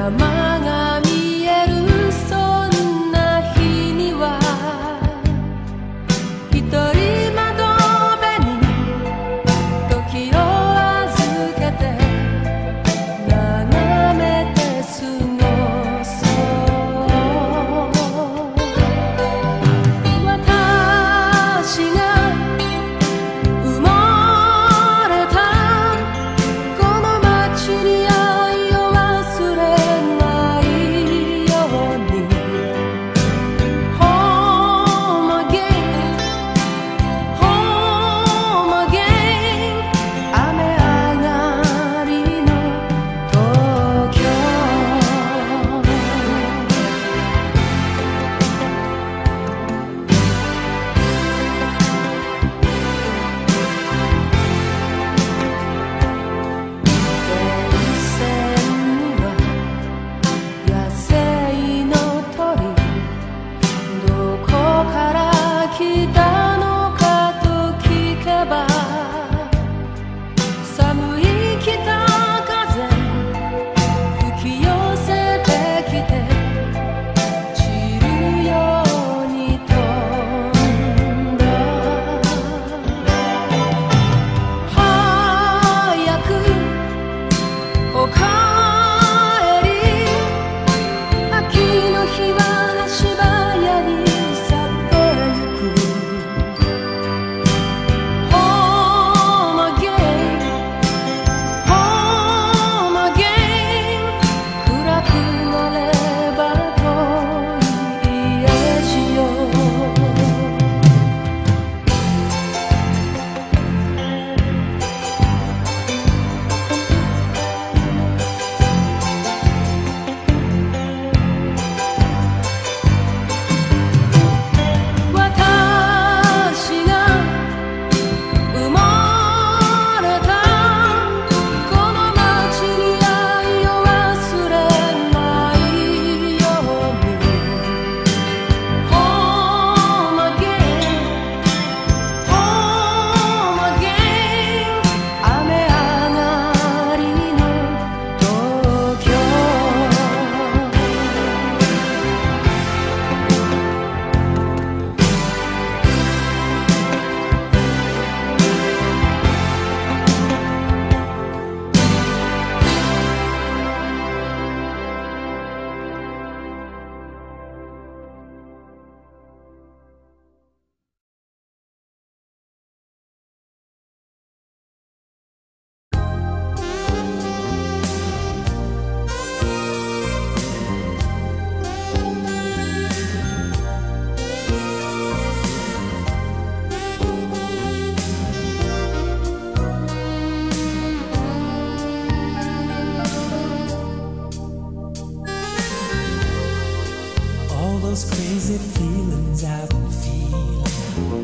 those crazy feelings I've been feeling.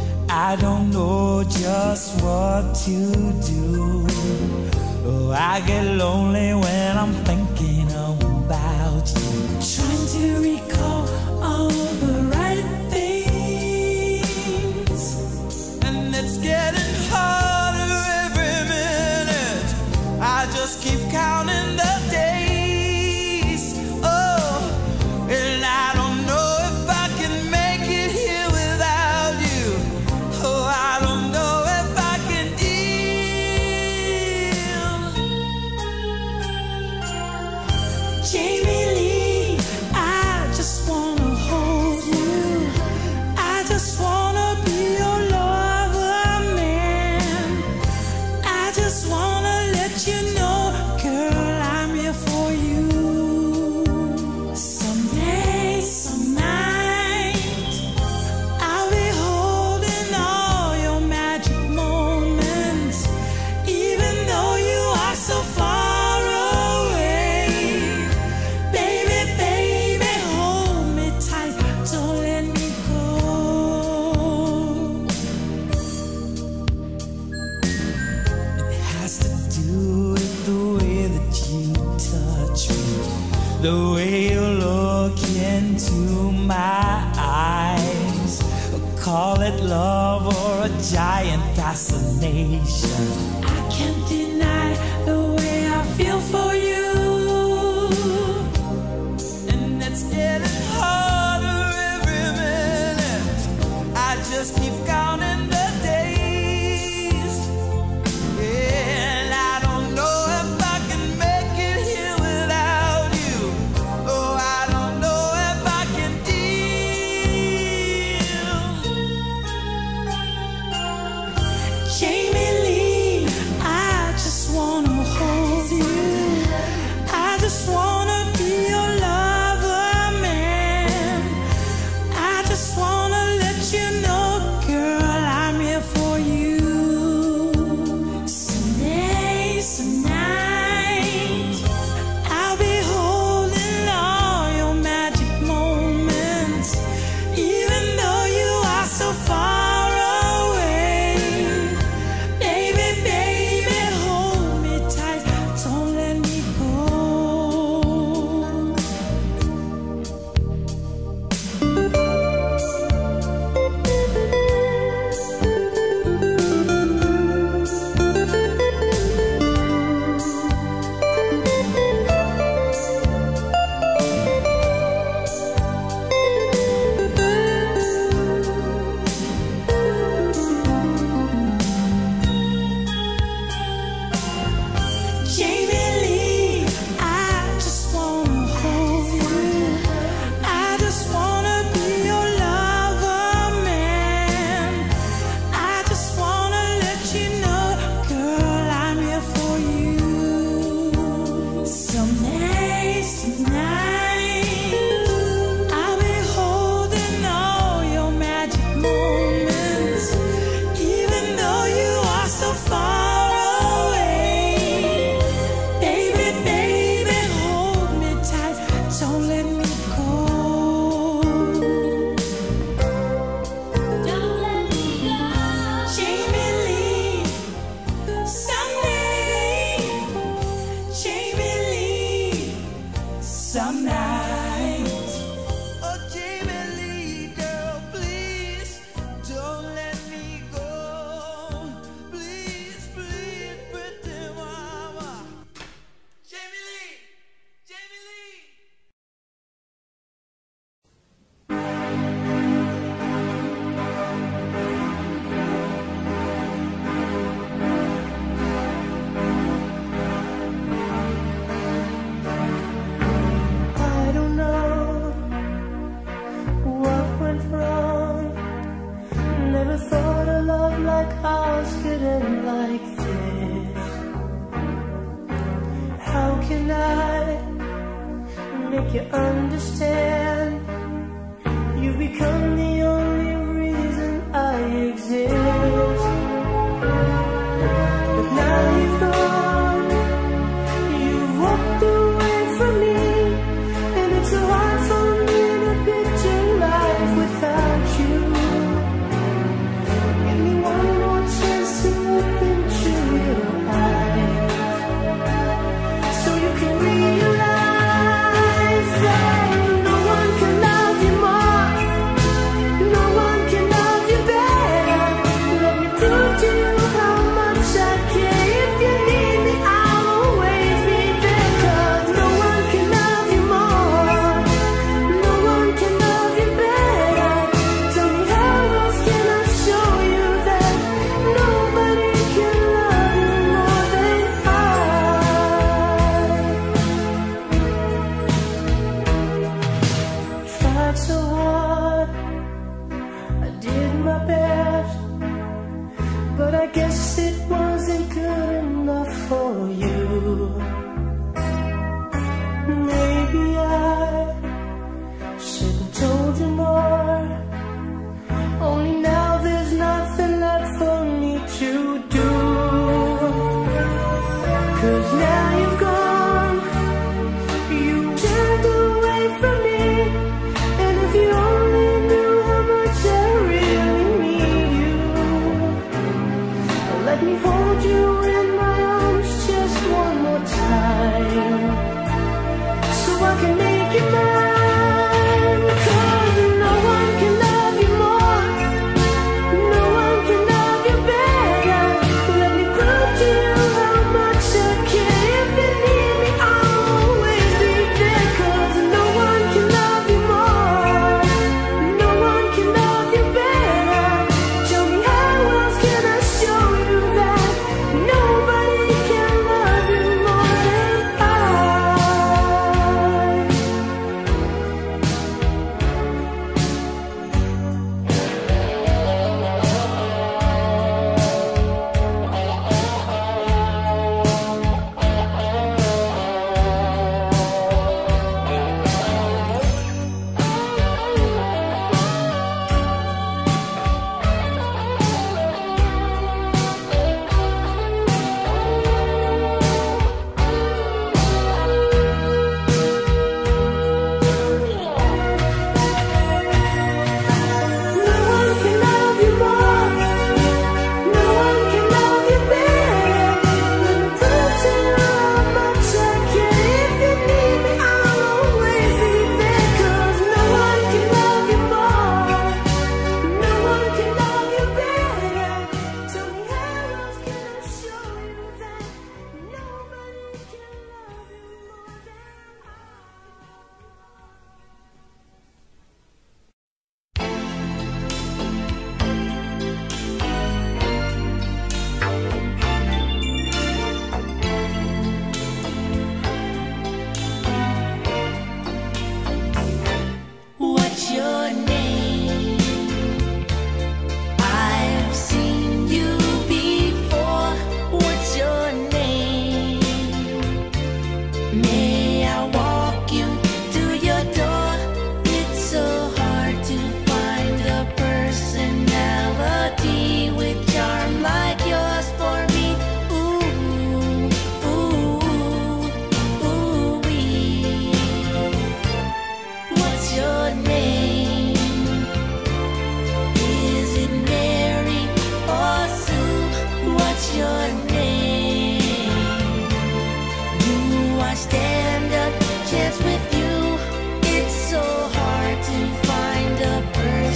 I don't know just what to do. Oh, I get lonely when I'm thinking about you. Trying to recall all the right things, and it's getting harder every minute. I just keep counting the days. Oh, and I don't know if I can make it here without you. Oh, I don't know if I can deal. Jamie Lee, I just wanna hold you. I just wanna be your lover, man. I just wanna let you know, girl, I'm here for you. Someday, some night, I'll be holding all your magic moments, even though you are so far away. Baby, baby, hold me tight, don't let me go. It has to do with the way that you touch me, the way you look into my eyes. Call it love or a giant fascination. I can't deny the way I feel for you.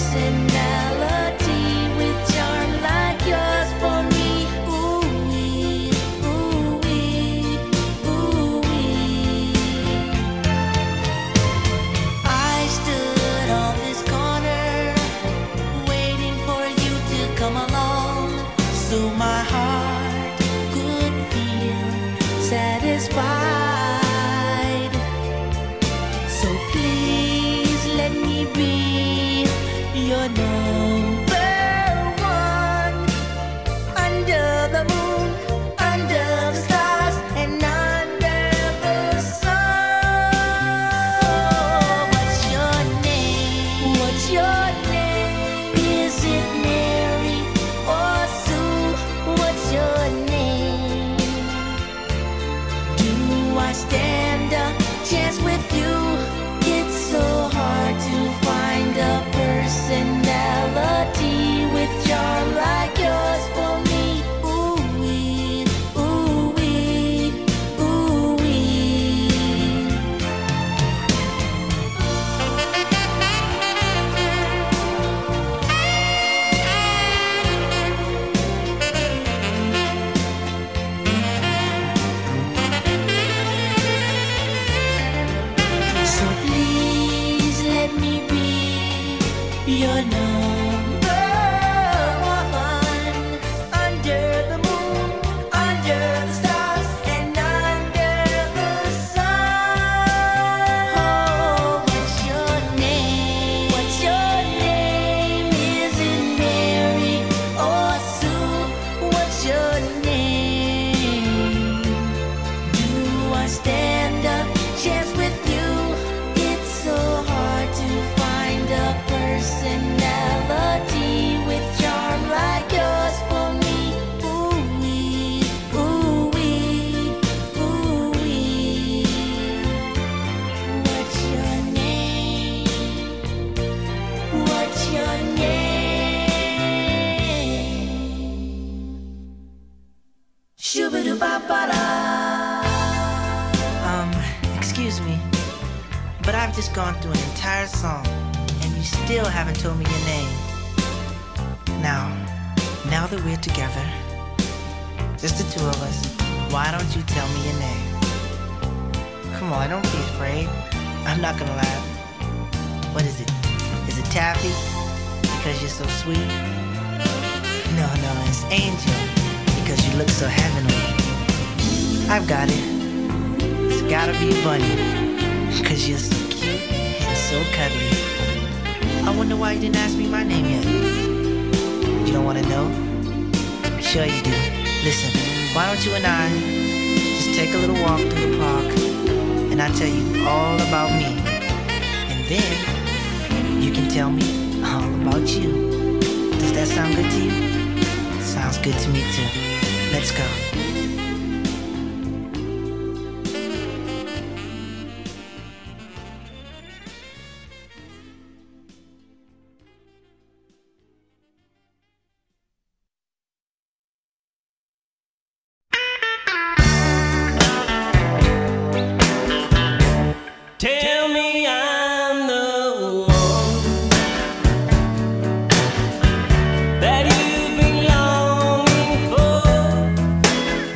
personality with charm like yours for me. Ooh-wee, ooh-wee, ooh-wee. I stood on this corner waiting for you to come along, so my heart could feel satisfied. So please let me be your number one. Under the moon, under the stars, and under the sun. What's your name? What's your name? Is it Mary or Sue? What's your name? Do I stand a chance with you? It's so hard to find a personality with charm like yours for me. Ooh-wee, ooh-wee, ooh-wee. So please let me be your number one. Under the moon, under the stars, and under the sun. Oh, what's your name? What's your name? Is it Mary or Sue? What's your name? Do I stand a chance with you? It's so hard to find a personality with charm like yours for me. Ooh-wee, ooh-wee, ooh-wee. What's your name? What's your name? Shoo-ba-doo-ba-ba-da. Excuse me, but I've just gone through an entire song, and you still haven't told me your name. Now that we're together, just the two of us, why don't you tell me your name? Come on, don't be afraid. I'm not gonna laugh. What is it? Is it Taffy? Because you're so sweet? No, it's Angel, because you look so heavenly. I've got it. It's gotta be Bunny, because you're so cute and so cuddly. I wonder why you didn't ask me my name yet. You don't want to know? Sure you do. Listen, why don't you and I just take a little walk through the park, and I'll tell you all about me. And then you can tell me all about you. Does that sound good to you? Sounds good to me too. Let's go. Tell me I'm the one that you've been longing for.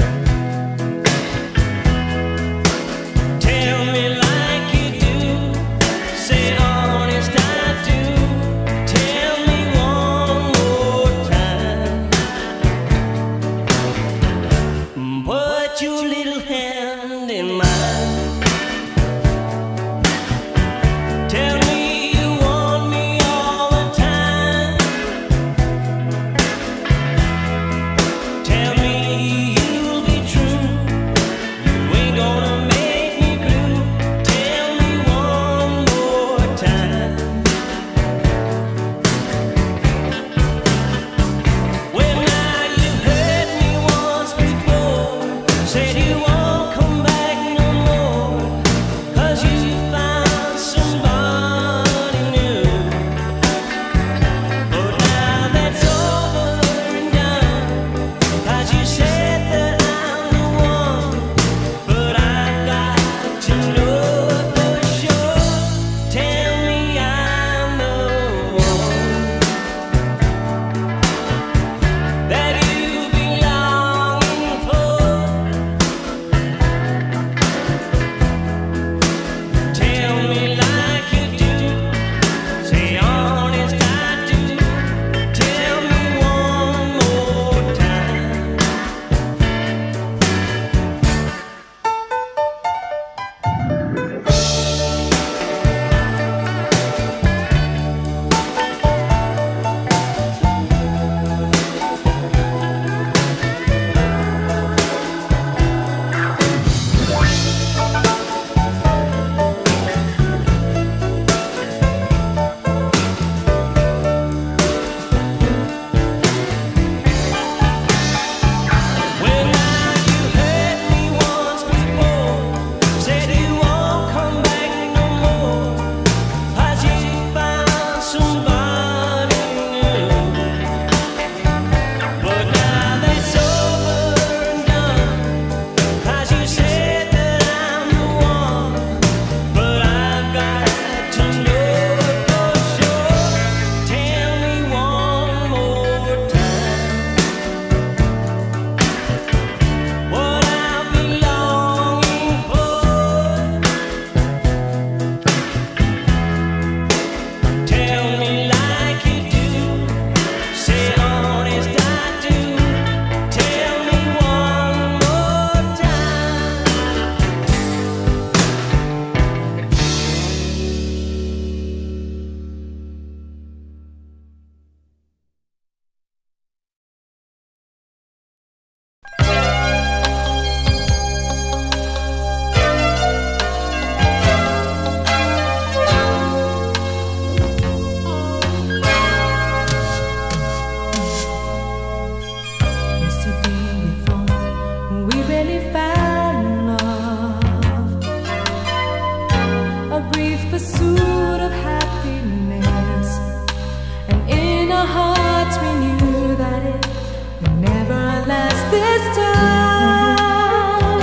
pursuit of happiness, and in our hearts we knew that it would never last this time.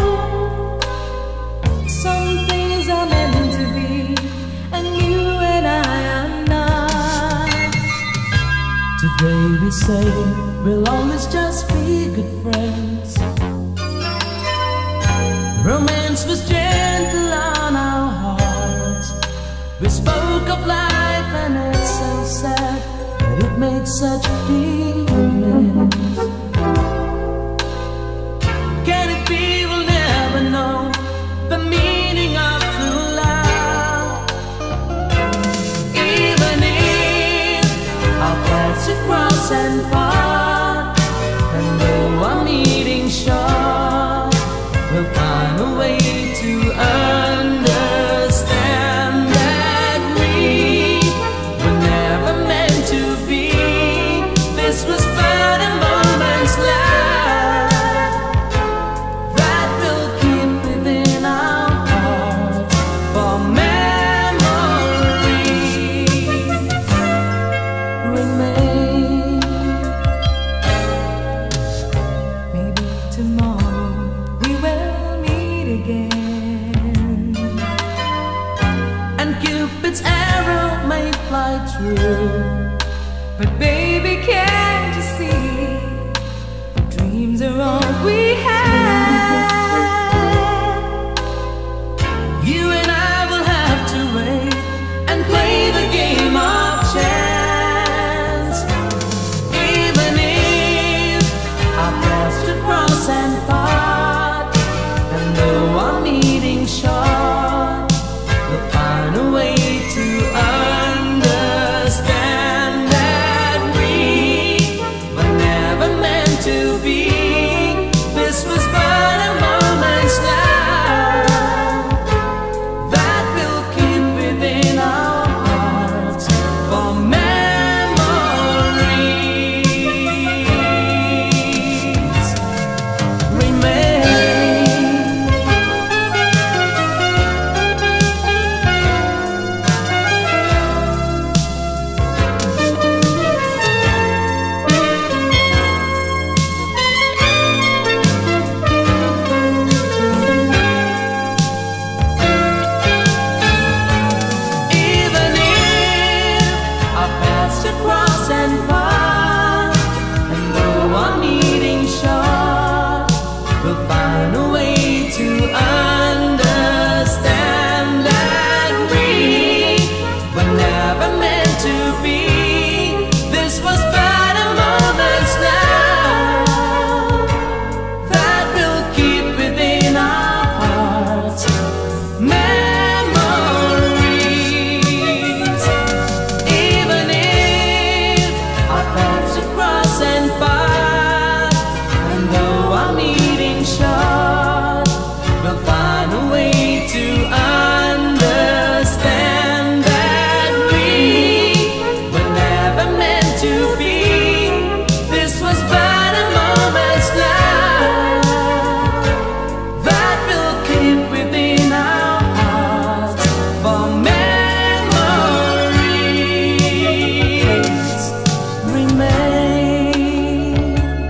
Some things are meant to be, and you and I are not. Today we say we'll always just be good friends. Romance was gentle on our hearts. We spoke of life and it's so sad that it makes such a difference. Can it be we'll never know the meaning of true love? Even if our paths should cross and part, and though our meeting short, we'll find a way to understand that we were never meant to be. This was but a moment's love that we'll keep within our hearts for memories remain. Maybe tomorrow we will meet again, And Cupid's arrow may fly true, but baby, can't you see, dreams are all we have. you and I will have to wait and play the game of chance. Even if our paths should cross and part, and though our meeting short, we'll find a way to understand that we were never meant to be. This was but a moment's love that we'll keep within our hearts for memories remain. Even if our paths should cross and part, and though our meeting short, we'll find a way to understand that we were never meant to be. This was but a moment's love that we'll keep within our hearts memories. Even if our paths should cross and part, and though our meeting short, we'll find a way to understand that we were never meant to be. This was but a moment's love that we'll keep within our hearts for memories remain.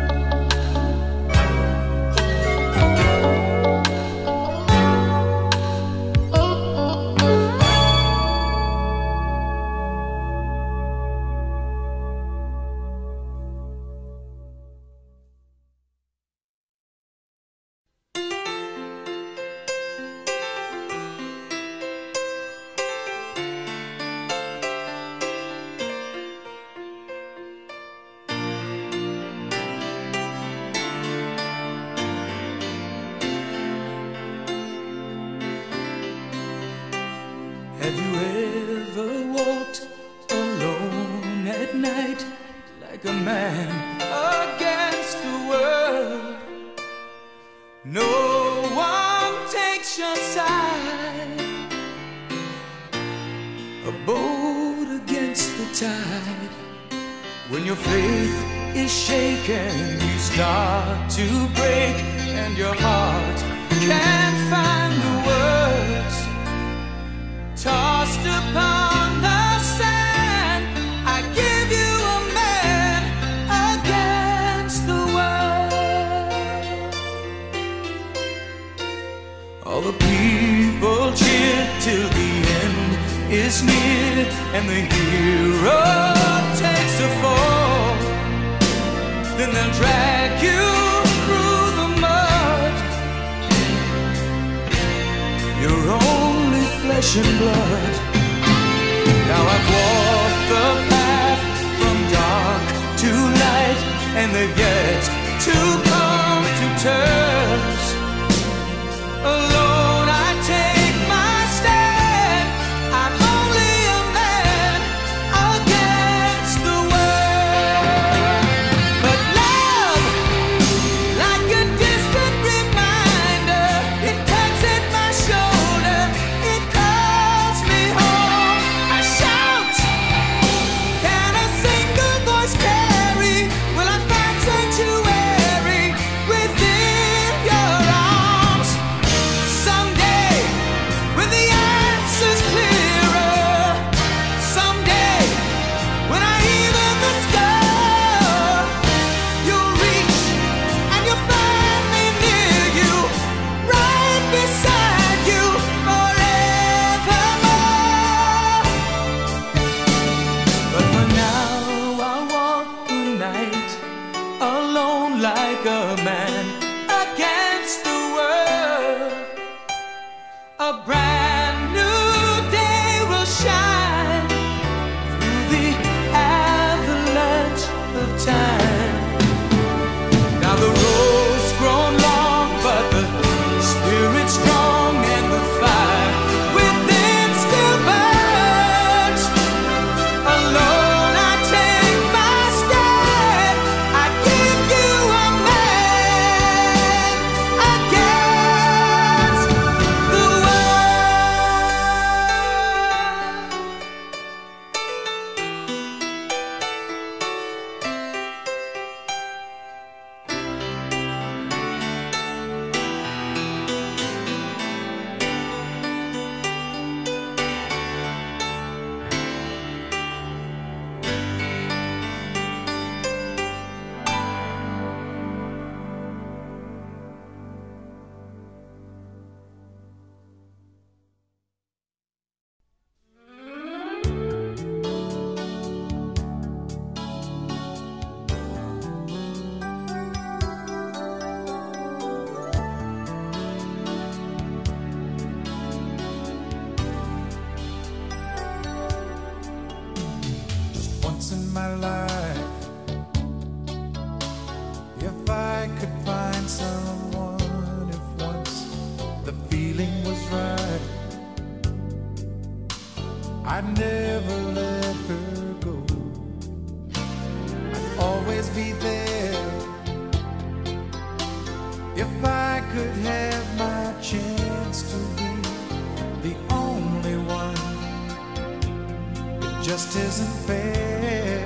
Have you ever walked alone at night like a man against the world? No one takes your side, a boat against the tide. When your faith is shaken, you start to break, and your heart can't find the words. Tossed is near and the hero takes a fall, then they'll drag you through the mud. You're only flesh and blood. Now I've walked the path from dark to light, and they've yet to come to terms. Alone I take my stand. I'm only a man against the world. But love, like a distant reminder, it tugs at my shoulder, it calls me home. I shout, can a single voice carry? Will I find sanctuary within your arms? Someday, when the answer's clearer, someday, when I hear the score, you'll reach and you'll find me near you, right beside you forevermore. But for now, I'll walk the night alone like a man against the world. A brand new day will shine through the avalanche of time. Now the road's grown long, but the spirit's strong, and the fire within still burns. Alone I take my stand. I give you a man against the Once in my life, if I could find someone, if once the feeling was right, I'd never let her go. I'd always be there. If I could have my chance to be the only one, it just isn't fair.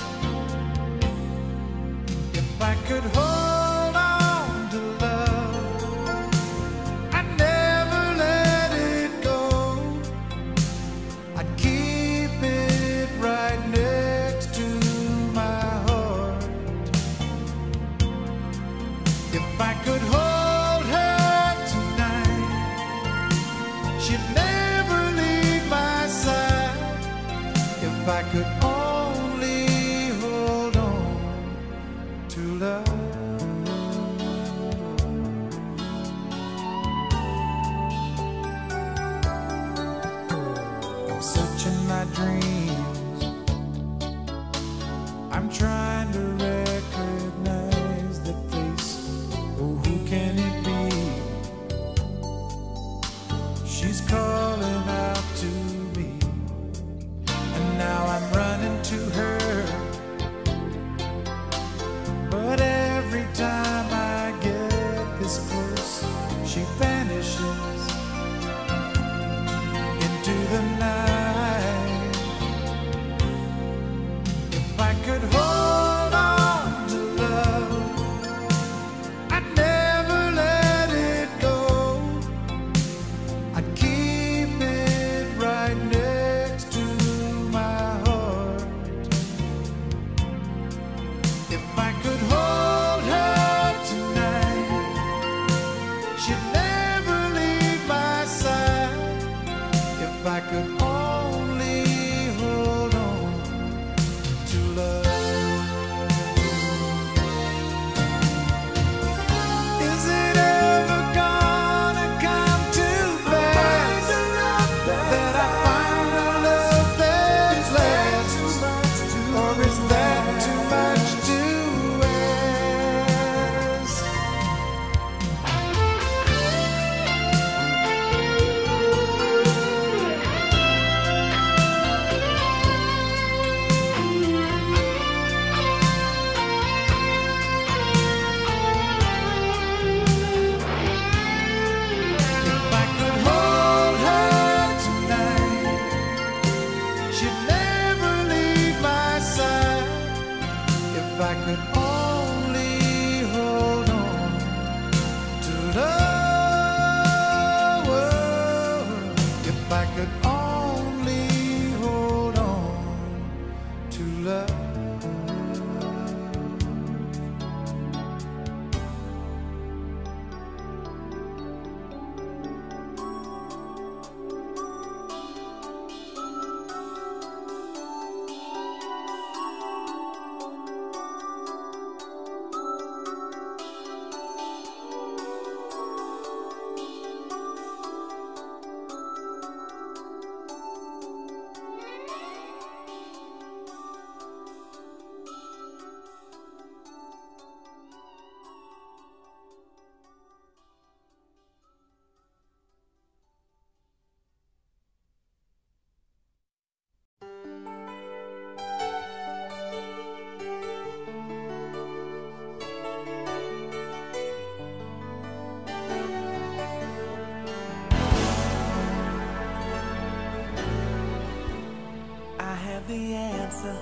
If I could hold on to love, I'd never let it go. I'd keep it right next to my heart. If I could hold her tonight, she'd never leave my side. If I could only hold on to love. I'm searching my dreams. I'm trying to recognize that face. Oh, who can it be? She's calling out to me, and now I'm running to her. But every time I get this close, she vanishes into the night. she'd never leave my side. If I could only hold on to love, if I could only hold on to love. The answer.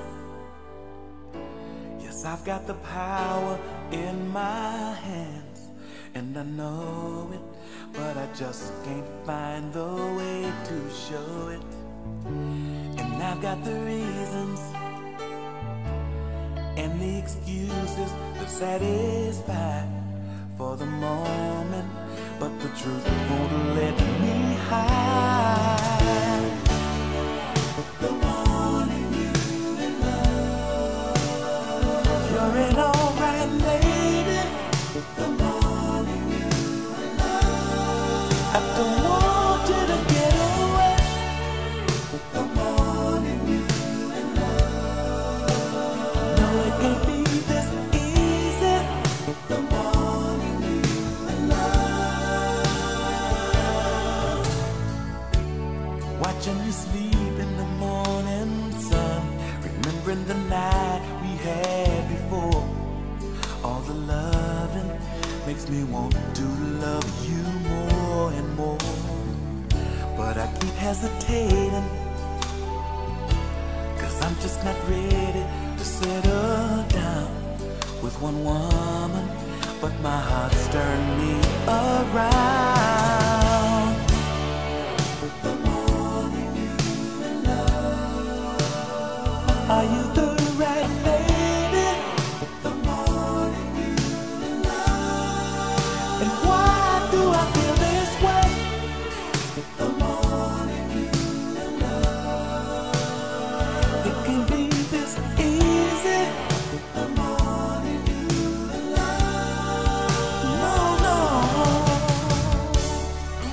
Yes, I've got the power in my hands, and I know it, but I just can't find the way to show it. And I've got the reasons and the excuses that satisfy for the moment, but the truth won't let me hide. The morning you in love, you're an alright lady. The morning you in love, I don't want you to get away. The morning you in love, no, it can't be this easy. The morning you in love, watching you sleep in the morning sun, remembering the night we had before. All the loving makes me want to love you more and more, but I keep hesitating, 'cause I'm just not ready to settle down with one woman, but my heart's turned me around. The morning you in love, are you the right lady? The morning you in love, and why do I feel this way? The morning you in love, it can be this easy. The morning you in love, no, no.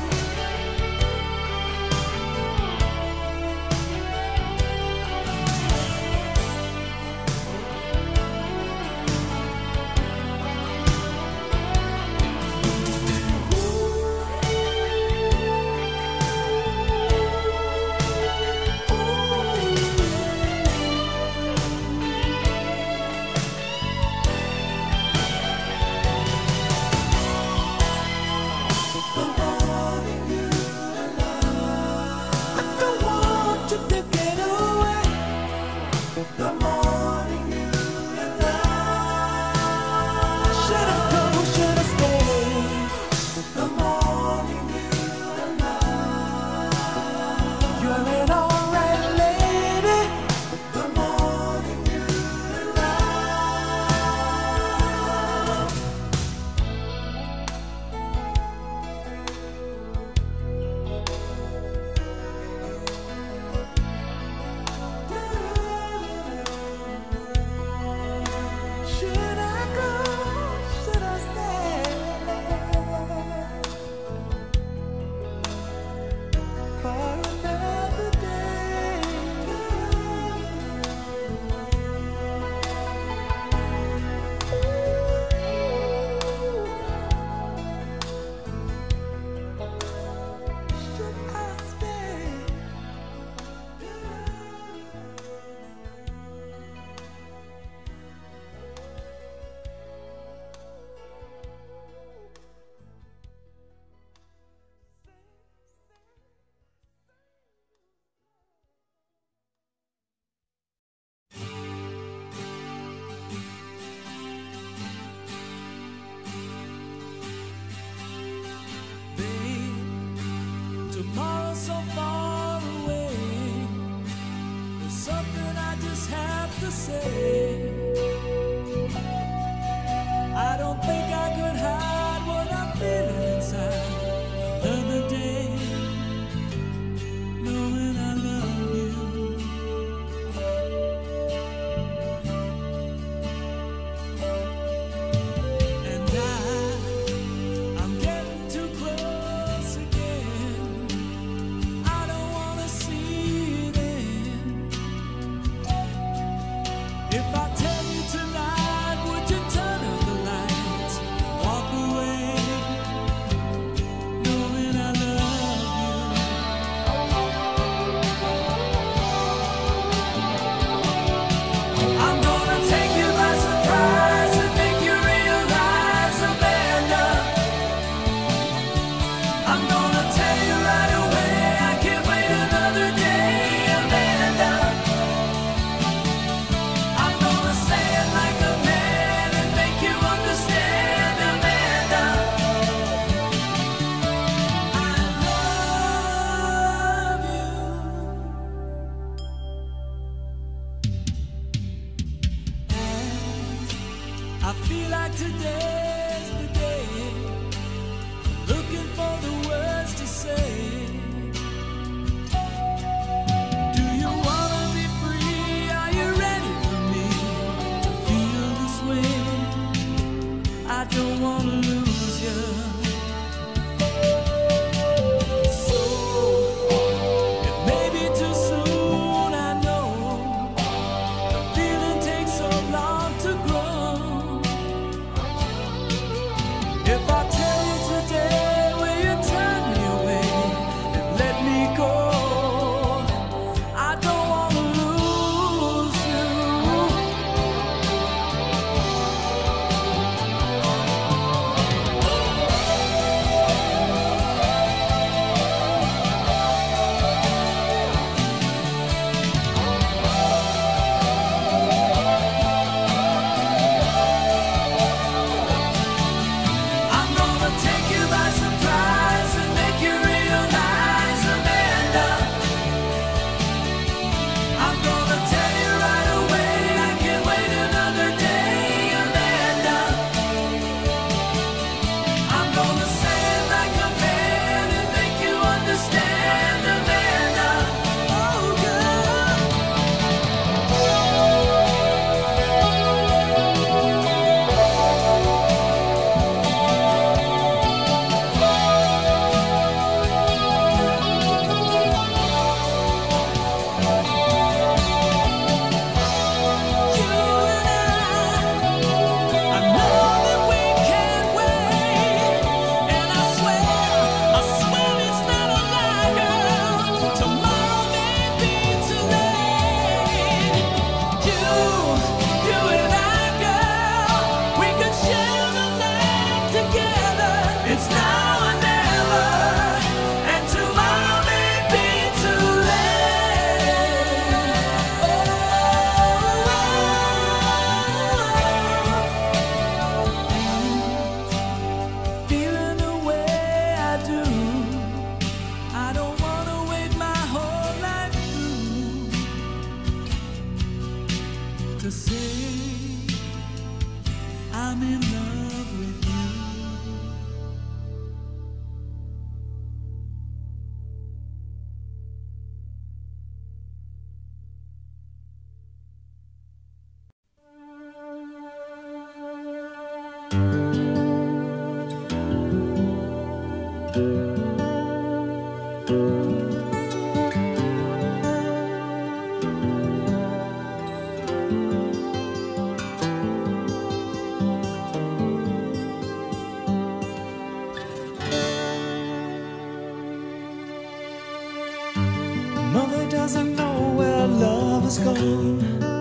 doesn't know where love has gone.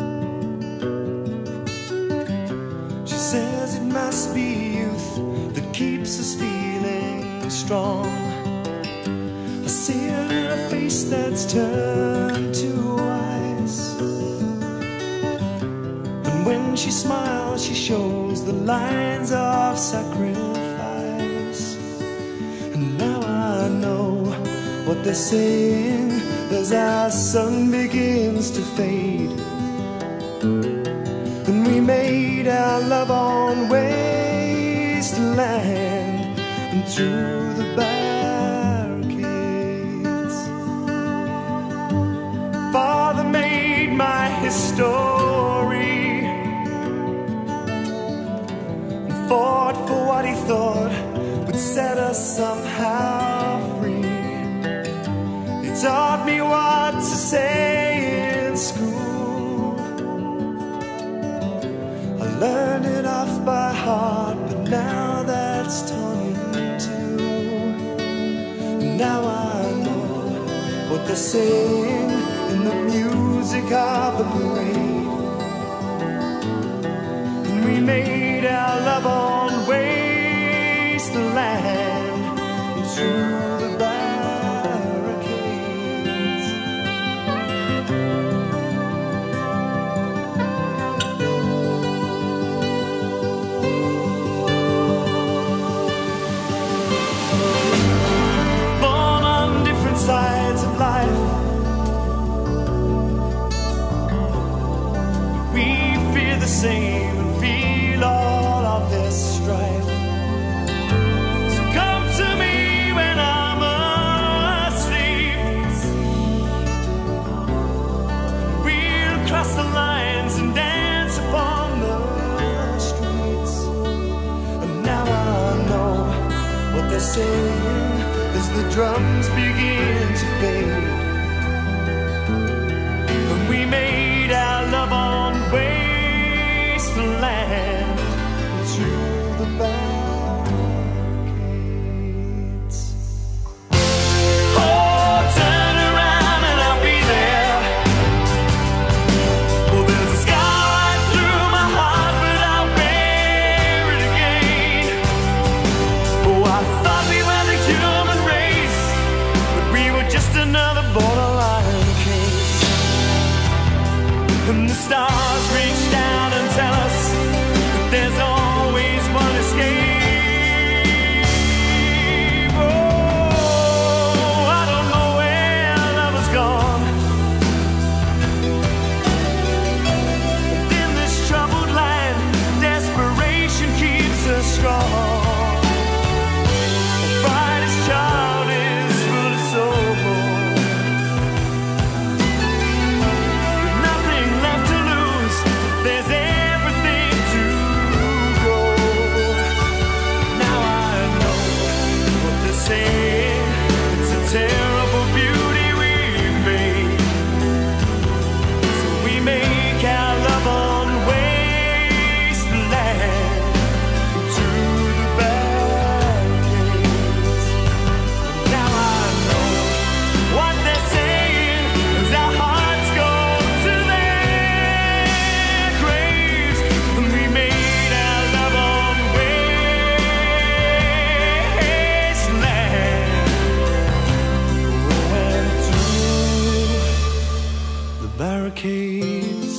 She says it must be youth that keeps us feeling strong. I see her in a face that's turned to ice, and when she smiles she shows the lines of sacrifice. And now I know what they're saying as our sun begins to fade. And we made our love on wasteland and through the barricades. Father made my history and fought for what he thought would set us somehow free. He taught me what to say in school. I learned it off by heart, but now that's torn in two. Now I know what they're saying in the music of the parade. And we made our love on wasteland and through the barricades. Born on different sides of life, we fear the same and feel all of this strife. So come to me when I'm asleep. We'll cross the lines and dance upon the streets. And now I know what they're saying as the drums begin to fade. And we made our love on wasteland through the barricades. Oh, turn around and I'll be there. Well, there's a scar right through my heart, but I'll bear it again. Oh, I thought we were the human race, but we were just another borderline case. And the stars reach down and tell us that there's always one escape. Oh, I don't know where love has gone. But in this troubled land, desperation keeps us strong. The brightest child is full of soul. Nothing left to lose. There's everything to go. Now I know what they're saying. It's a terrible beauty we've made. So we make our love on wasteland through the barricades. Now I know what they're saying as our hearts go to their graves. And we made our love on wasteland and through the barricades.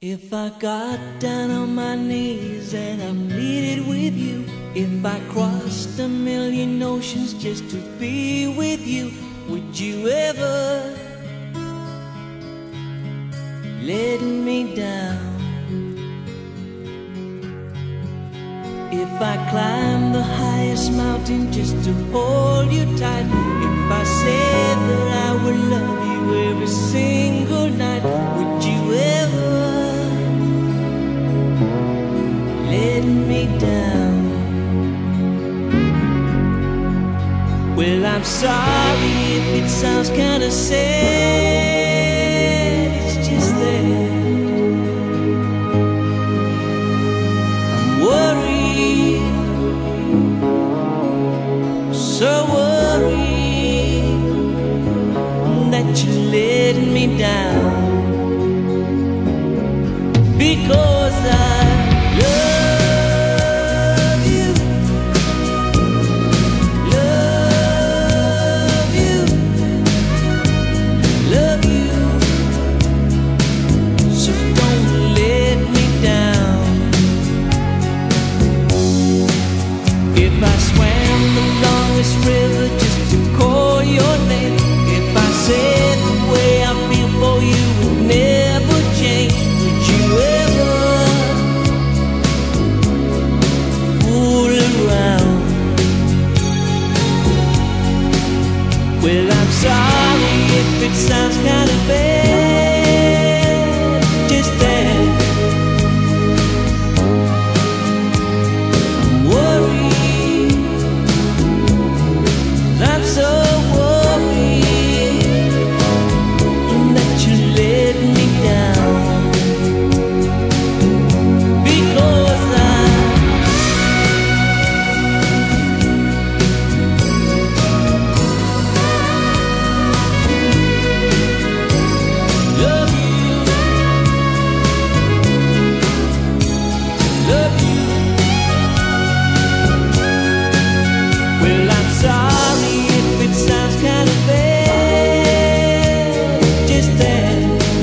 If I got down on my knees and I pleaded with you, if I crossed a million oceans just to be with you, would you ever let me down? If I climbed the highest mountain just to hold you tight, if I said that I would love you every single night, would you ever let me down? Well, I'm sorry if it sounds kinda sad, it's just that I'm worried, so worried that you let me down, because I love you, love you, love you, so don't let me down. If I swam the longest river just to call your name, if I said the way I feel for you would never change, would you ever fool around? Well, I'm sorry if it sounds kind of bad, just that I'm worried, I'm so worried that you let me down, because I love you, love you. Well, I'm sorry if it sounds kind of bad, just that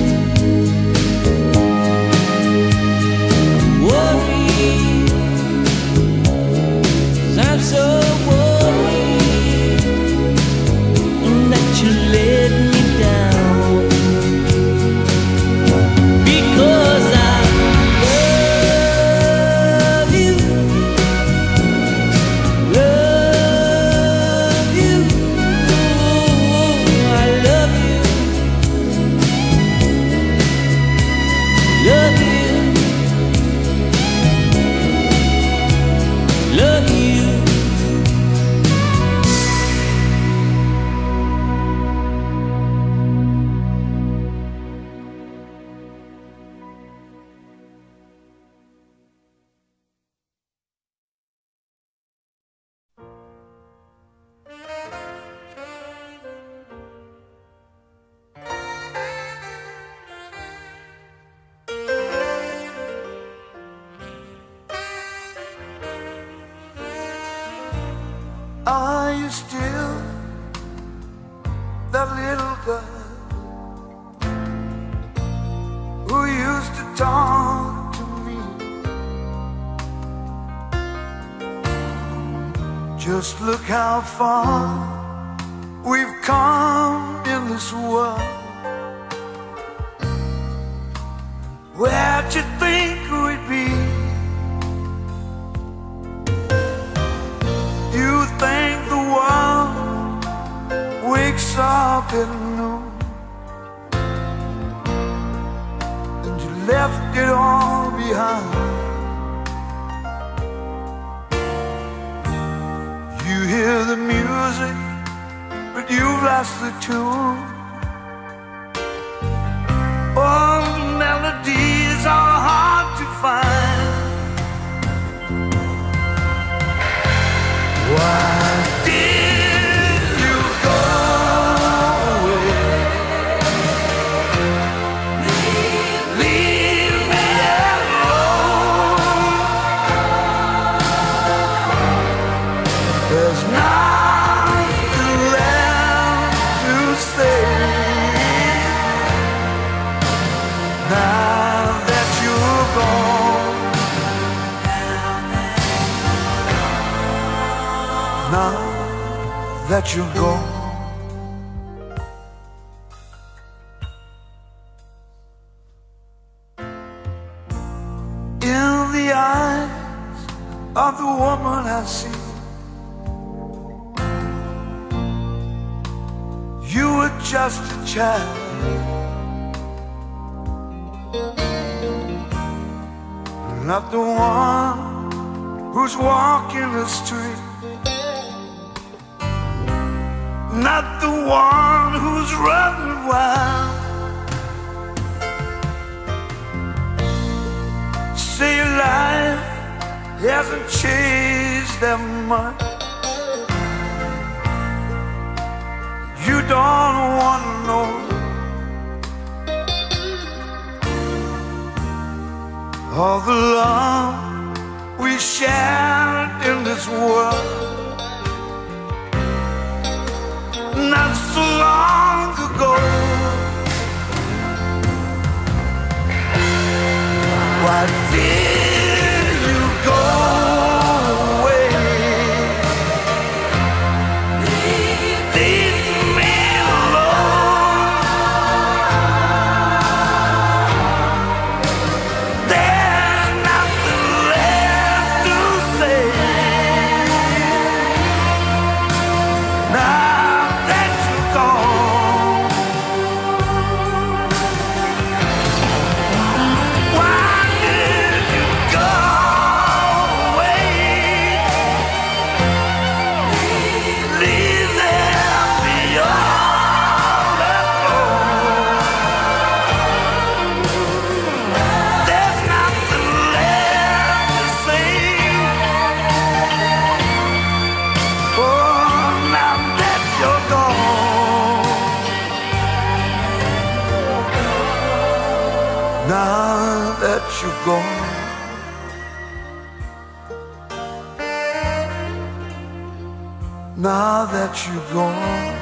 I'm worried, 'cause I'm so worried that you let me down, because I love you, love you, ooh, I love you, love you, love you. Are you still that little girl who used to talk to me? Just look how far we've come in this world. Where'd you think we'd be? You think the world wakes up at noon, and you left it all behind. You hear the music, but you've lost the tune. All the melodies are hard to find. Why did you go away? Leave me alone. There's nothing left to say. that you're gone. In the eyes of the woman I see, you were just a child. Not the one who's walking the street, not the one who's running wild. Say your life hasn't changed that much. You don't want to know all the love we shared in this world not so long ago. Why did you go away? Leave me alone. There's nothing left to say now that you're gone. Why did you go away? Leave there be all alone. There's nothing left to say. Oh, now that you're gone. Now that you're gone. Now that you're gone.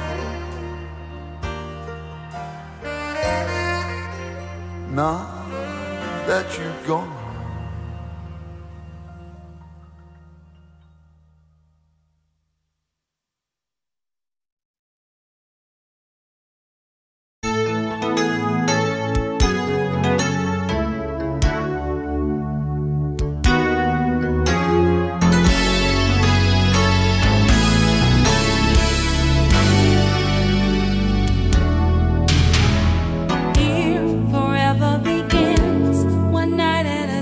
Now that you're gone. Here forever begins one night at a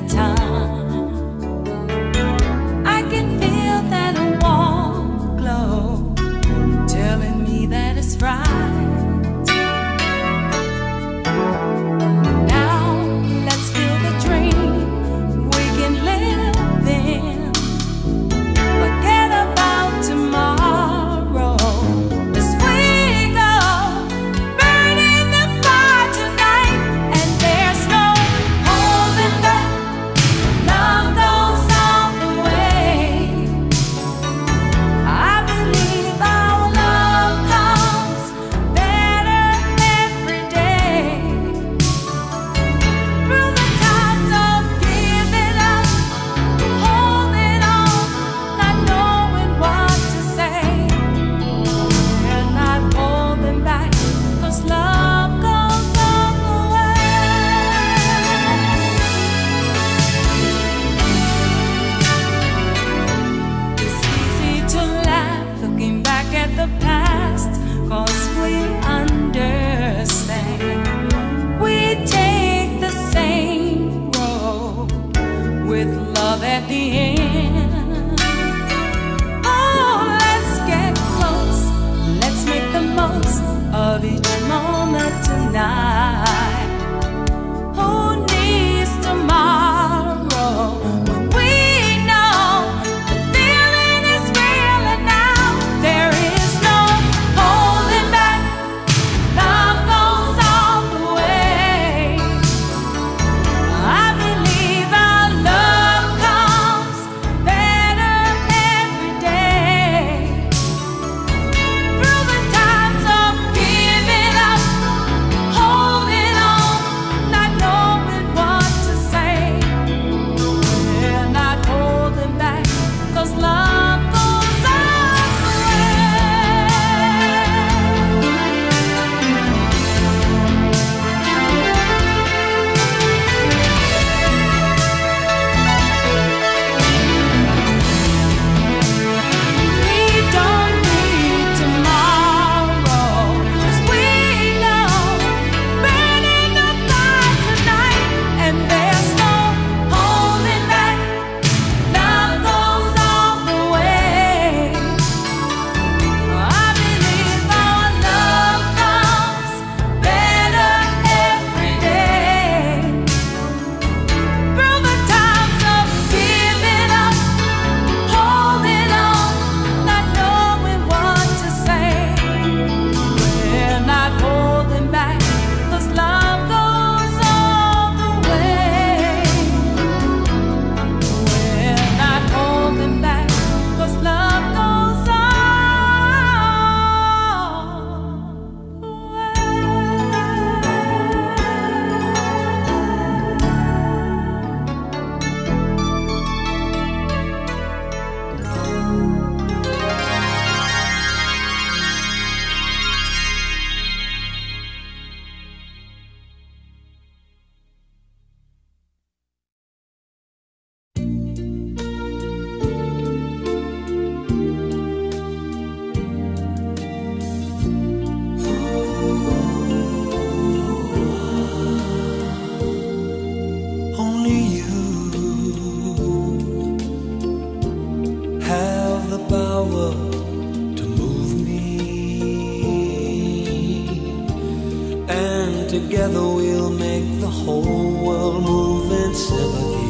together we'll make the whole world move in sympathy.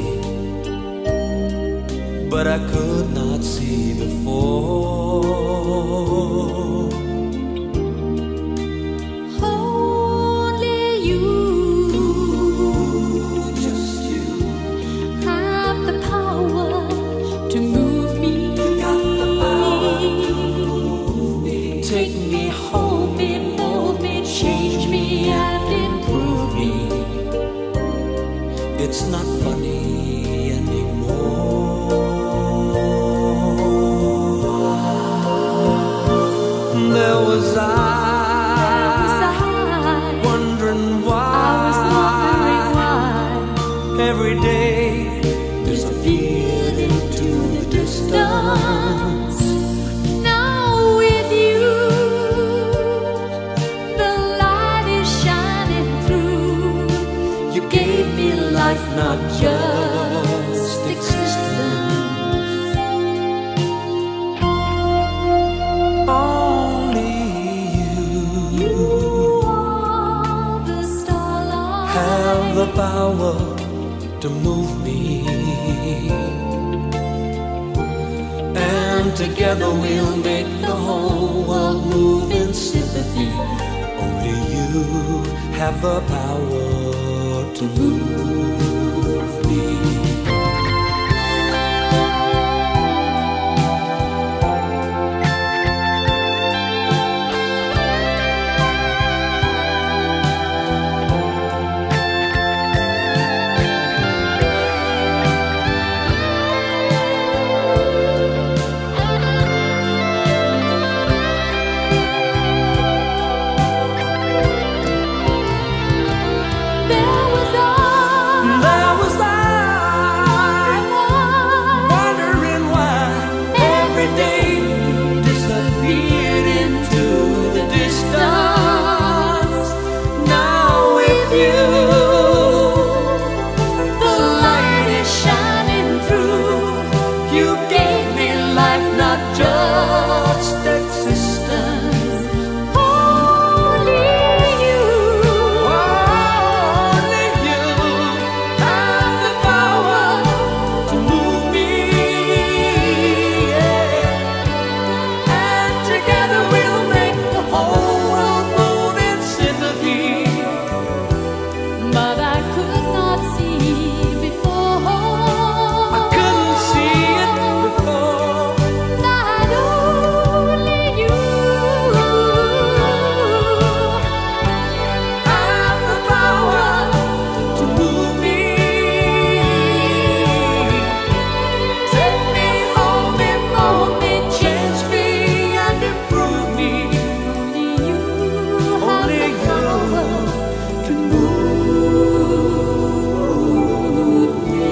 But I could not see before. Only you, just you, have the power to move me. you got the power to move me. Take me home, mold me, change me and improve me. It's not funny anymore. There was I, wondering why, every day disappeared into the distance. Now with you, the light is shining through. You gave me life, not just existence. Only you are the starlight. have the power to move me, and together we'll make the whole world move in sympathy. Only you have the power to move me. There was I, Wondering why every day disappeared into the distance. Now with you, the light is shining through. you gave me life, not just existence. Only you, Only you have the power to move me, yeah. And together we'll make the whole world move in sympathy. but I could not see before. I couldn't see it before. Not only you Have the power to move me. Take me home and mold me, change me and improve me. only you have Only the power to move me.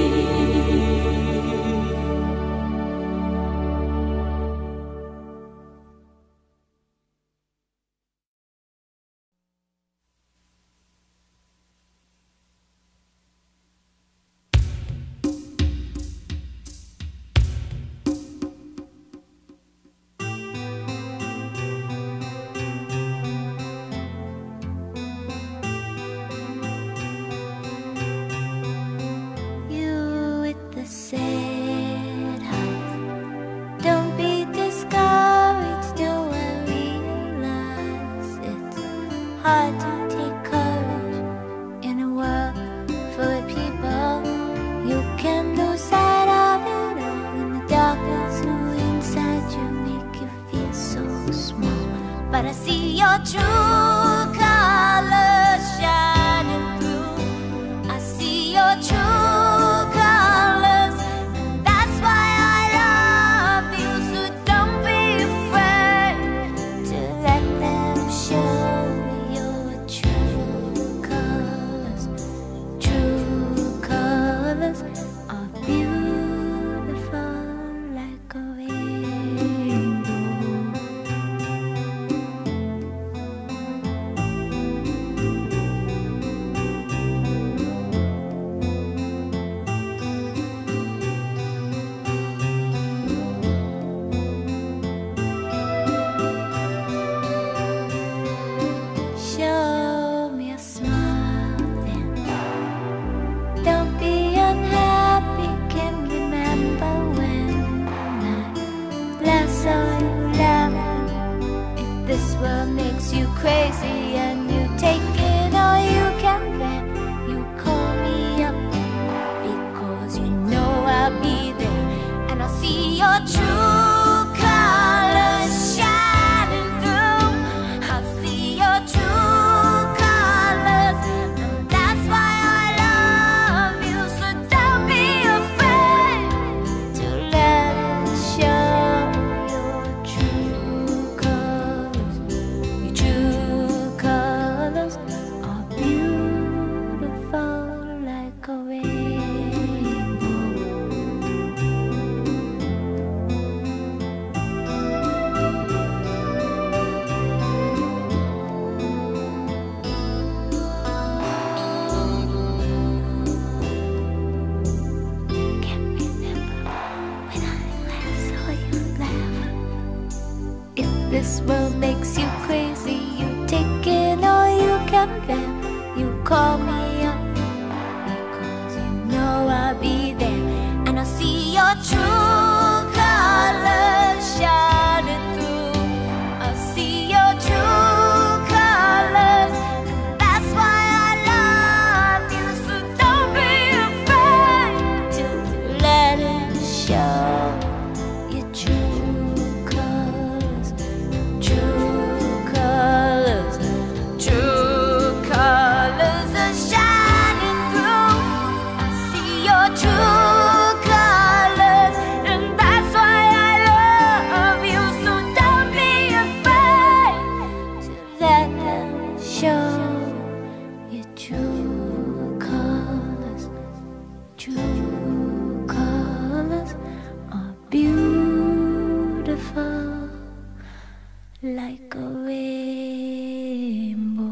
You with the sad heart, don't be discouraged. Do I realize it's hard to take courage in a world full of people? You can lose sight of it all in the darkness. Who inside you make you feel so small? But I see your true colors shining through. I see your true colors, and that's why I love you. So don't be afraid to let them show your true colors. True colors are beautiful like a rainbow. this world makes you crazy. You take it all you can bear. You call me up because you know I'll be there, and I'll see your true colors shining through. I'll see your true colors, and that's why I love you. So don't be afraid to let it show. Your true colors, true colors, true colors are shining through. I see your true colors, and that's why I love you. So don't be afraid to let them show. Your true colors, true colors are beautiful like a rainbow.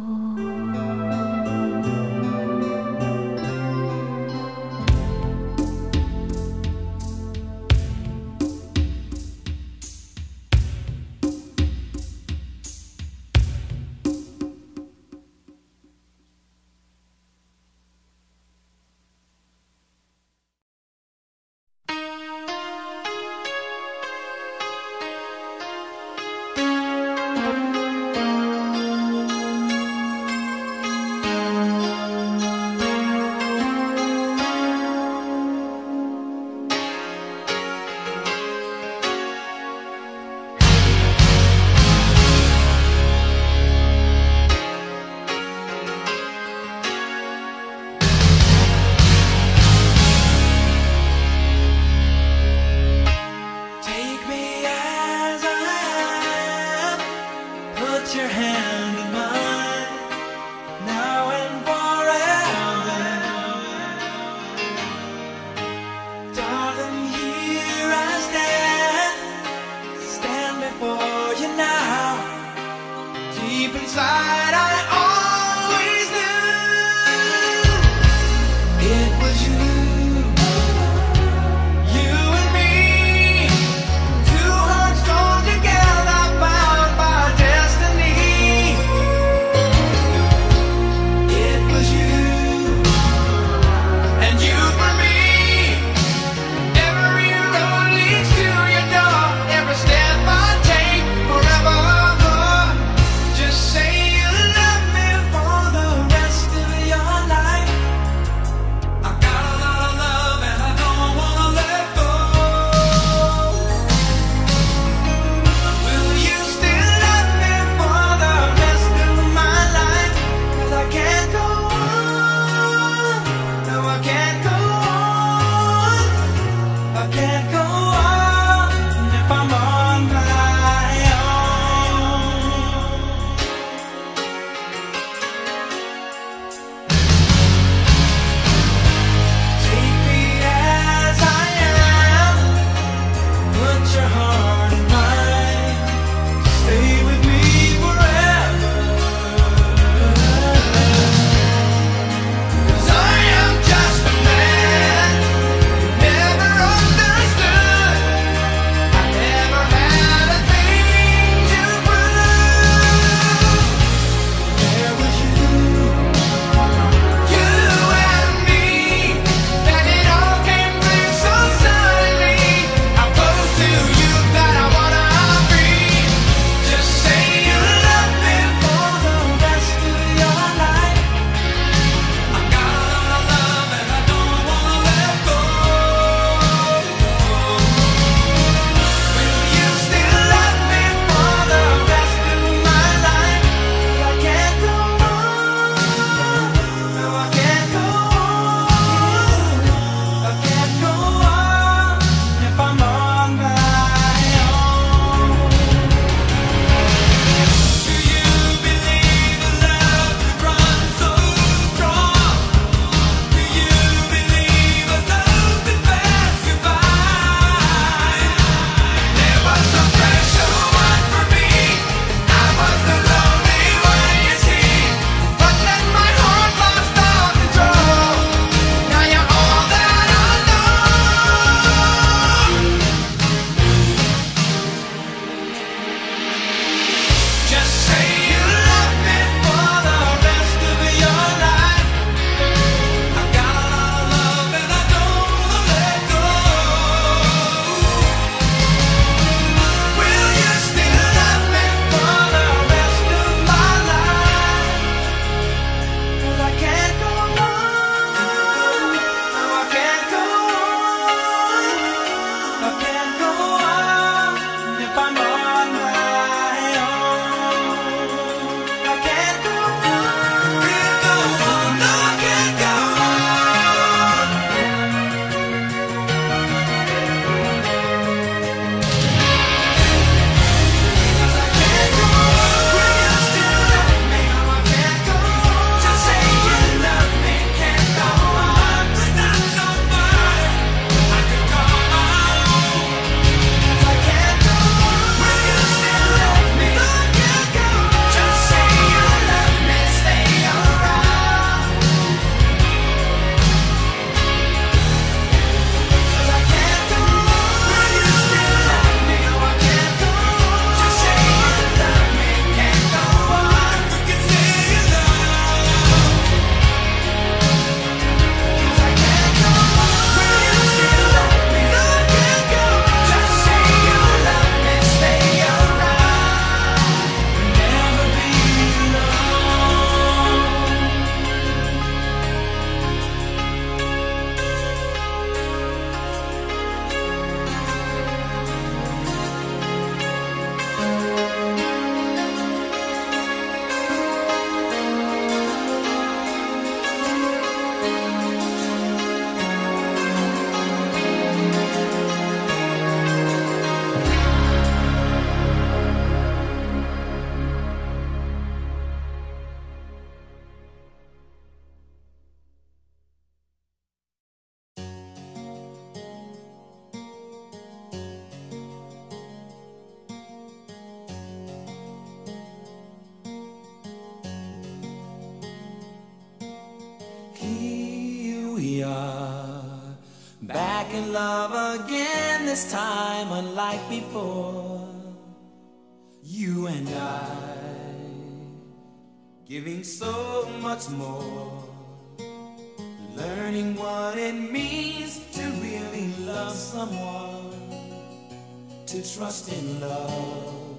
making love again, this time unlike before. You and I, giving so much more, learning what it means to really love someone, to trust in love,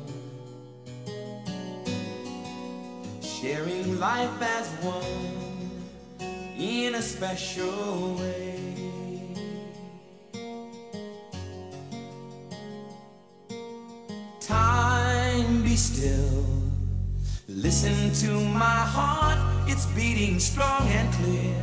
sharing life as one in a special way. Time, be still, listen to my heart, it's beating strong and clear,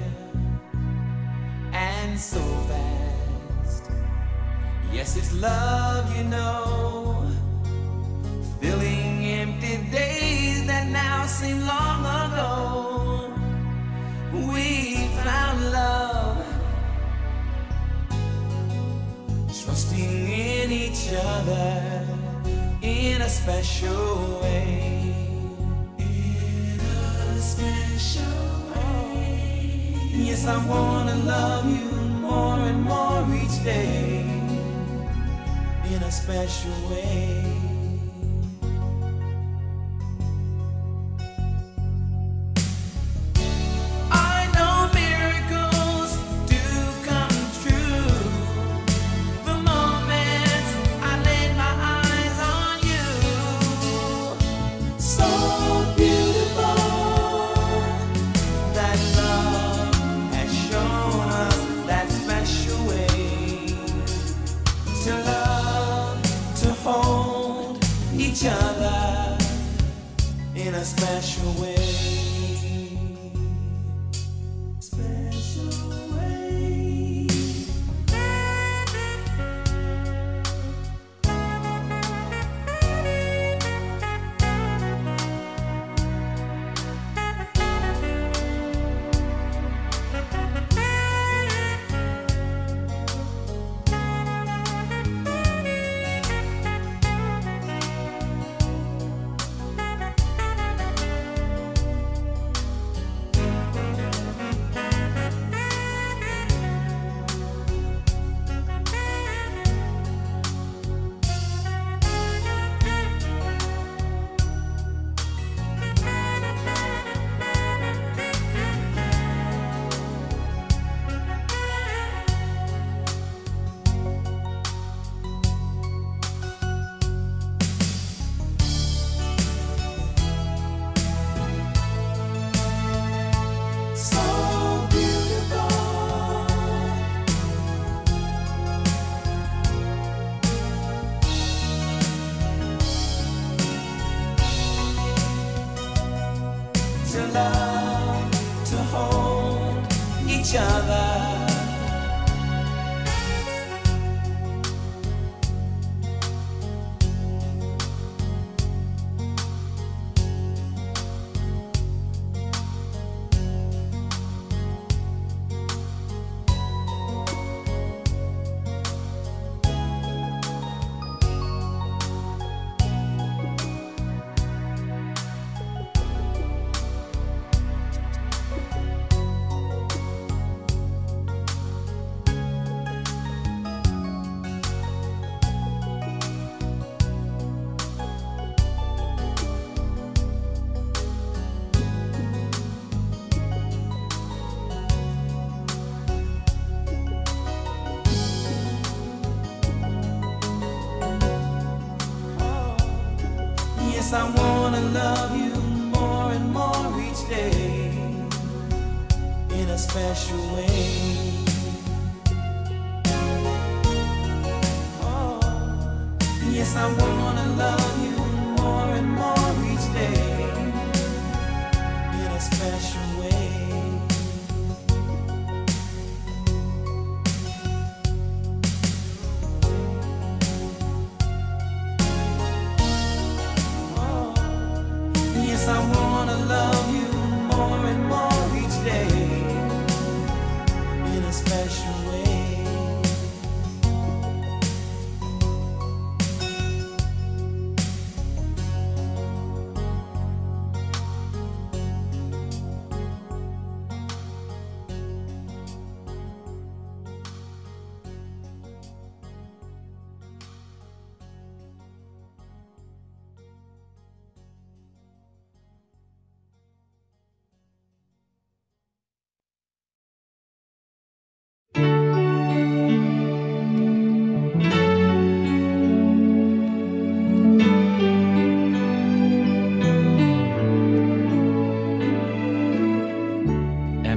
and so fast. Yes, it's love, you know, filling empty days that now seem long ago. We found love, trusting in each other in a special way. In a special way. Yes, I wanna love you more and more each day in a special way. Each other in a special way. Special way. To love, to hold each other. Yes, I wanna love you more and more each day in a special way. Oh, yes, I wanna love you more and more each day in a special way. Yes, I wanna love you more and more each day in a special way.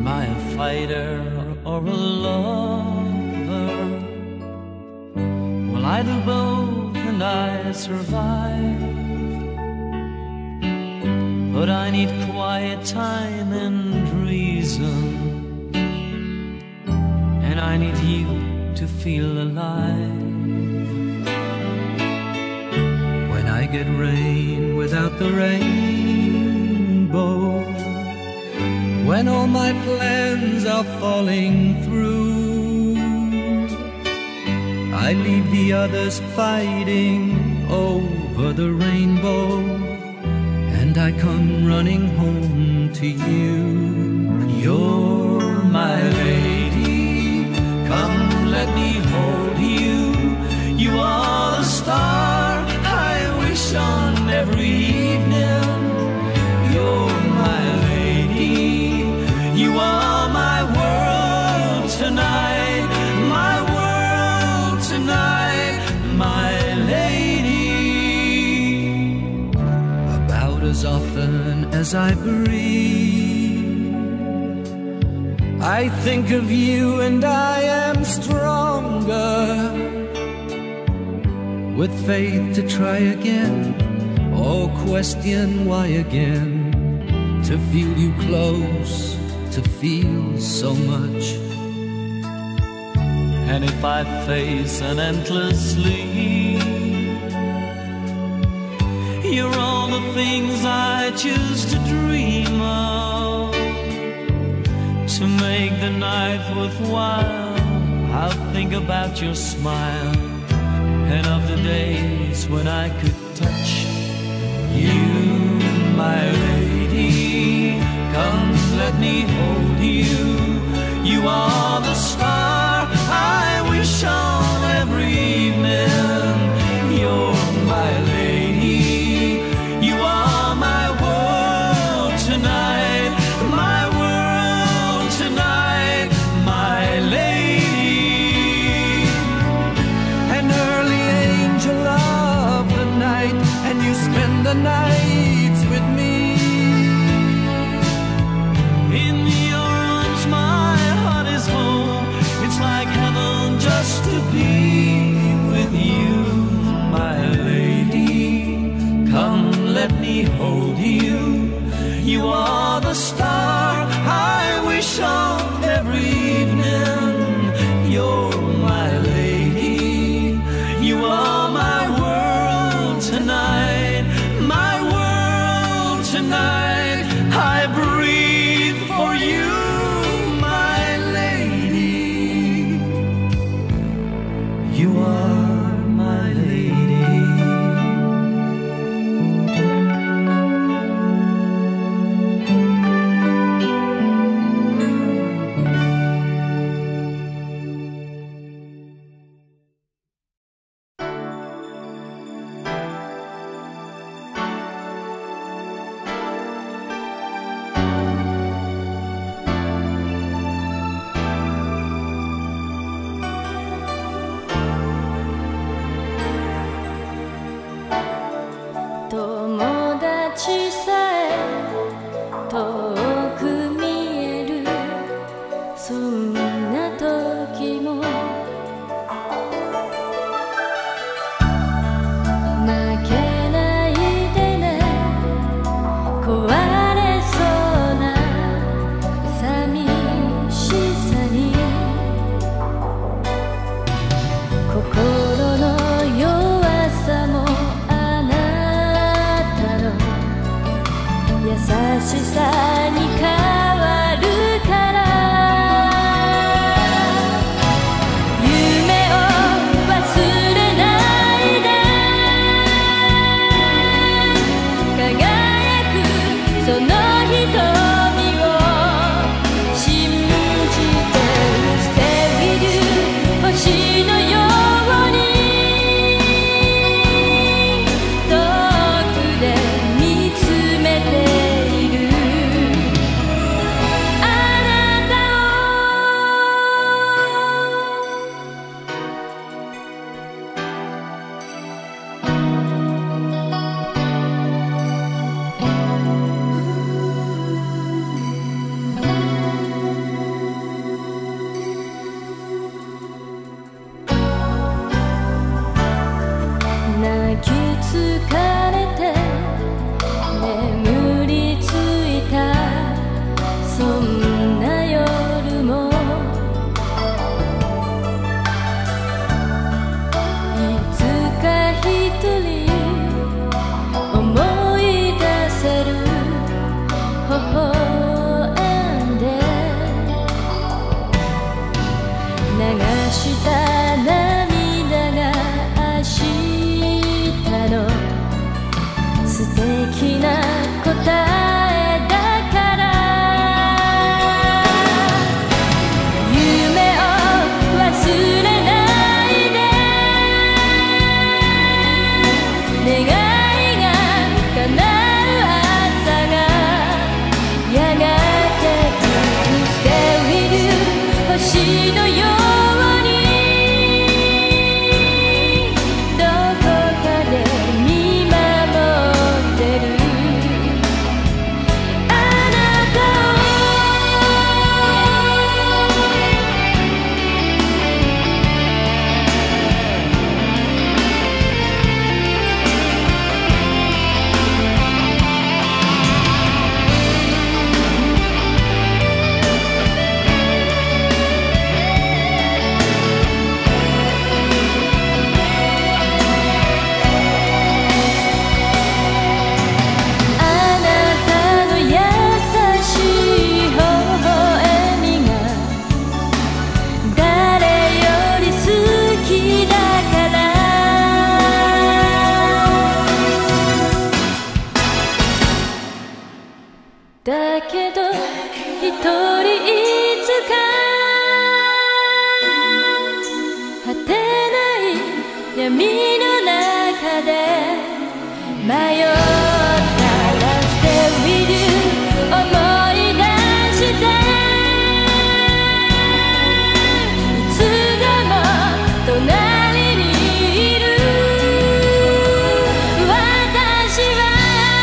I a fighter or a lover? Well, I do both and I survive. But I need quiet time and reason, and I need you to feel alive. When I get rain without the rainbow, when all my plans are falling through, I leave the others fighting over the rainbow, and I come running home to you. You're my lady, come let me hold you. You are the star I wish on every evening. You're my lady, you are my world tonight, my world tonight, my lady. About as often as I breathe, I think of you and I am stronger, with faith to try again, or question why again, to feel you close, to feel so much. And if I face an endless sleep, you're all the things I choose to dream of. To make the night worthwhile, I'll think about your smile, and of the days when I could touch you, my lady. Come, let me hold you. You are the star I wish on every evening. You're my lady. You are my world tonight, my world tonight, my lady. An early angel of the night, and you spend the nights with me. した涙が明日の素敵な答えだから夢を忘れないで願いが叶う朝がやがて来る Stay with you 星のようにどこかで見守ってるあなたをだけど一人いつか果てない闇の中で迷ったら Stay with you 思い出していつでも隣にいる私は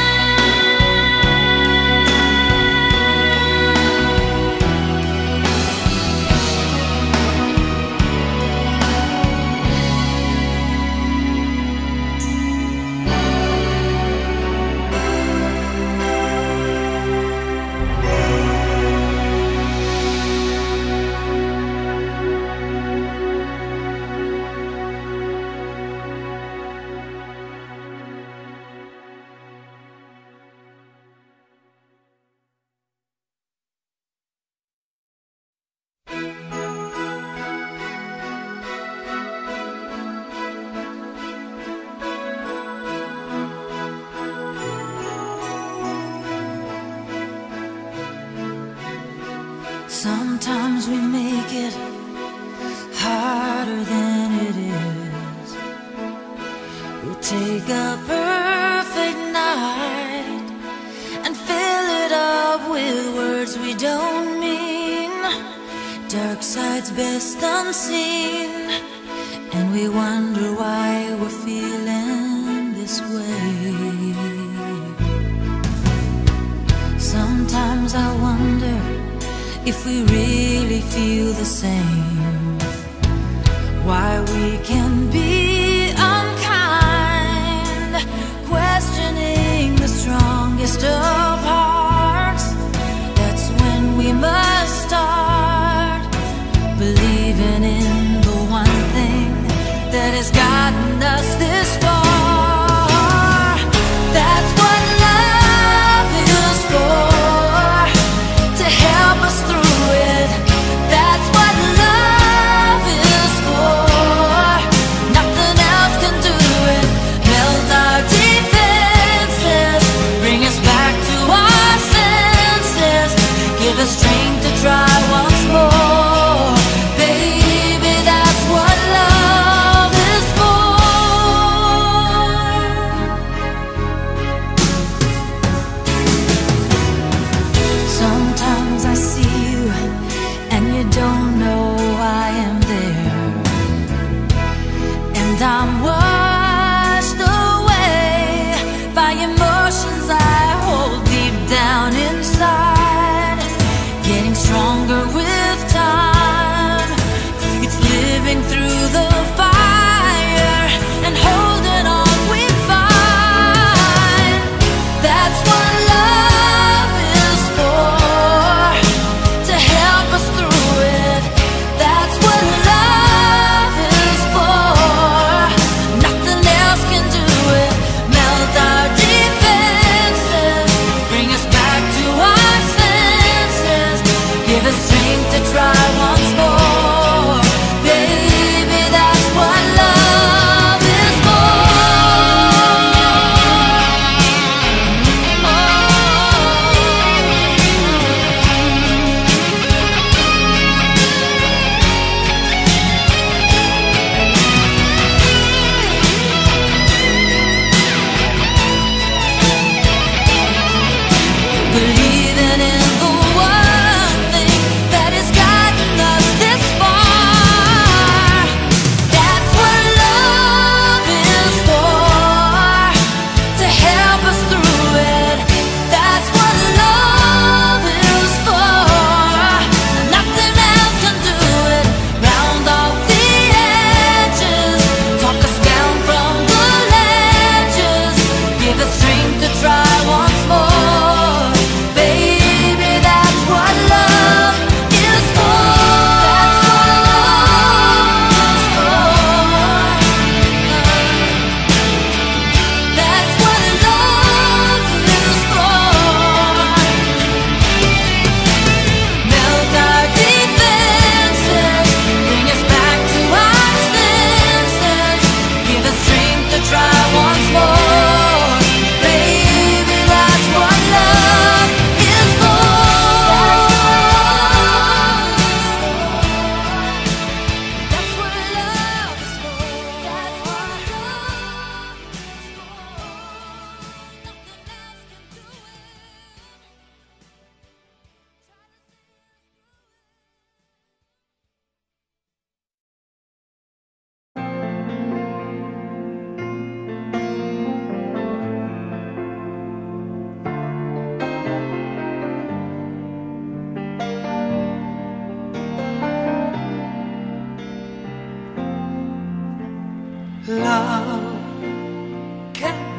Sometimes we make it harder than it is. We'll take a perfect night and fill it up with words we don't mean. Dark sides best unseen, and we wonder why we're feeling this way. Sometimes I wonder if we really feel the same, why we can be unkind, questioning the strongest of hearts. That's when we must start believing in the one thing that has gotten us this far. That's what love is for, to help us through it. That's what love is for. Nothing else can do it. Melt our defenses, bring us back to our senses, give us strength to try once more. Baby, that's what love is for. Sometimes I see you and you don't know I am there, and I'm washed away by emotions I hold deep down inside, getting stronger with time. It's living through the fire and holding on we find. That's what love is for, to help us through it. That's what love is for. Nothing else can do it. Melt our defenses, bring us back to our senses, give us strength to try once more. Baby,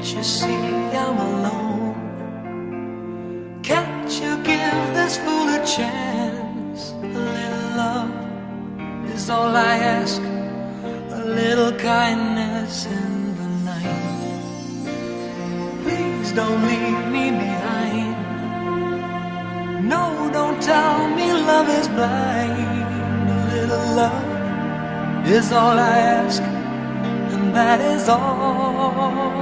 you see I'm alone? Can't you give this fool a chance? A little love is all I ask, a little kindness in the night. Please don't leave me behind. No, don't tell me love is blind. A little love is all I ask, and that is all.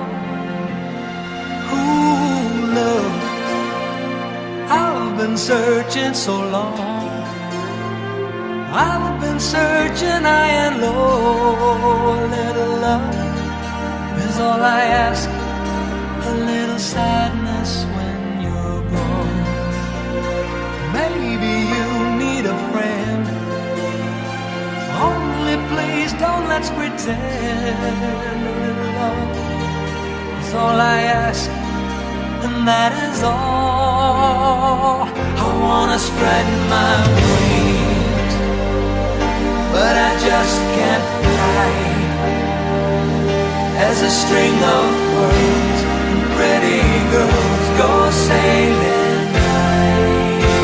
Ooh, love, I've been searching so long. I've been searching high and low. A little love is all I ask, a little sadness when you're gone. Maybe you need a friend. Only please don't let's pretend. A little love is all I ask, and that is all. I wanna spread my wings, but I just can't fly. As a string of words and pretty girls go sailing high.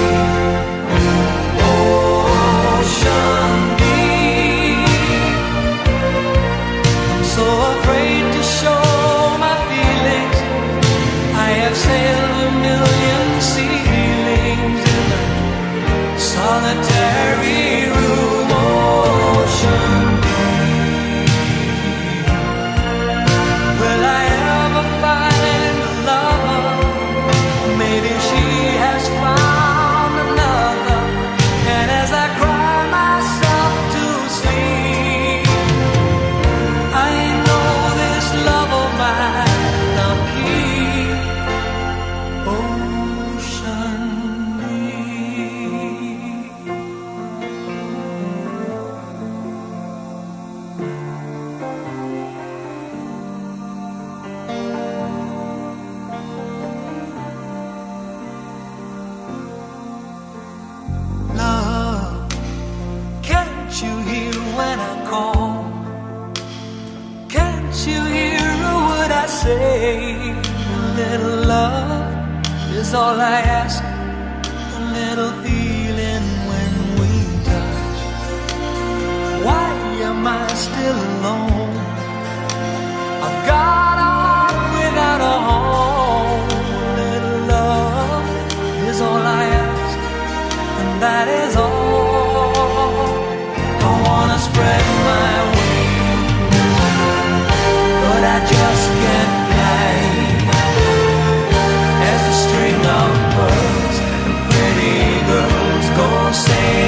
Ocean deep, I'm so afraid to show my feelings. I have sailed a million ceilings in a solitary room. Ocean deep, will I ever find a lover? Maybe she has found another. And as I cry myself to sleep, I know this love of mine I'll keep. Ocean deep. Love, can't you hear when I call? Can't you hear a word I say? A little love is all I ask, a little feeling when we touch. Why am I still alone? I've got a heart without a home. A little love is all I ask, and that is all. I wanna spread my wings, but I just can't fly. As a string of birds and pretty girls go sailing.